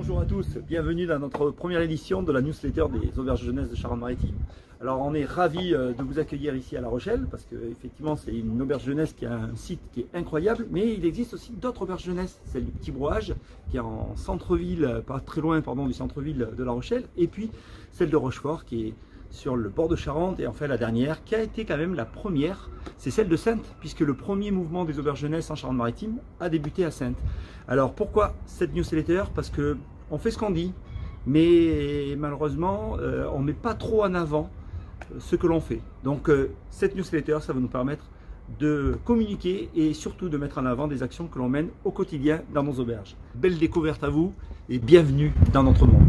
Bonjour à tous, bienvenue dans notre première édition de la newsletter des auberges jeunesse de Charente-Maritime. Alors on est ravis de vous accueillir ici à La Rochelle parce que effectivement c'est une auberge jeunesse qui a un site qui est incroyable, mais il existe aussi d'autres auberges jeunesse, celle du Petit Brouage qui est en centre-ville, pas très loin du centre-ville de La Rochelle, et puis celle de Rochefort qui est sur le bord de Charente, et enfin la dernière qui a été quand même la première, c'est celle de Saintes, puisque le premier mouvement des auberges jeunesse en Charente-Maritime a débuté à Saintes. Alors pourquoi cette newsletter? Parce que on fait ce qu'on dit, mais malheureusement on ne met pas trop en avant ce que l'on fait. Donc cette newsletter, ça va nous permettre de communiquer et surtout de mettre en avant des actions que l'on mène au quotidien dans nos auberges. Belle découverte à vous et bienvenue dans notre monde.